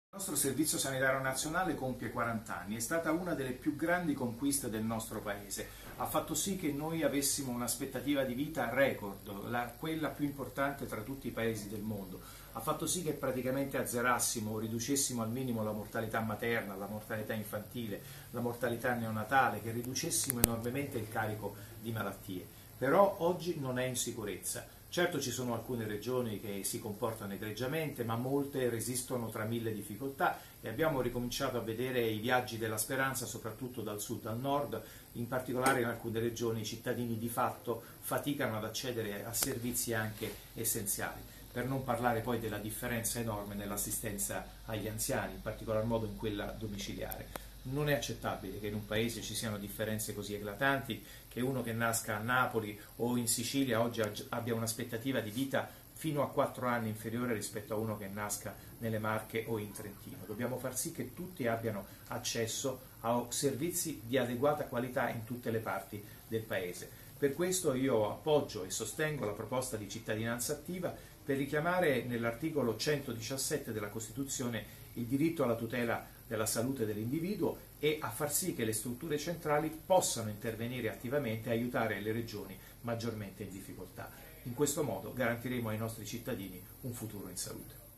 Il nostro Servizio Sanitario Nazionale compie 40 anni, è stata una delle più grandi conquiste del nostro Paese, ha fatto sì che noi avessimo un'aspettativa di vita record, quella più importante tra tutti i paesi del mondo, ha fatto sì che praticamente azzerassimo o riducessimo al minimo la mortalità materna, la mortalità infantile, la mortalità neonatale, che riducessimo enormemente il carico di malattie. Però oggi non è in sicurezza. Certo ci sono alcune regioni che si comportano egregiamente, ma molte resistono tra mille difficoltà e abbiamo ricominciato a vedere i viaggi della speranza soprattutto dal sud al nord, in particolare in alcune regioni i cittadini di fatto faticano ad accedere a servizi anche essenziali, per non parlare poi della differenza enorme nell'assistenza agli anziani, in particolar modo in quella domiciliare. Non è accettabile che in un paese ci siano differenze così eclatanti, che uno che nasca a Napoli o in Sicilia oggi abbia un'aspettativa di vita fino a 4 anni inferiore rispetto a uno che nasca nelle Marche o in Trentino. Dobbiamo far sì che tutti abbiano accesso a servizi di adeguata qualità in tutte le parti del paese. Per questo io appoggio e sostengo la proposta di cittadinanza attiva per richiamare nell'articolo 117 della Costituzione il diritto alla tutela della salute dell'individuo e a far sì che le strutture centrali possano intervenire attivamente e aiutare le regioni maggiormente in difficoltà. In questo modo garantiremo ai nostri cittadini un futuro in salute.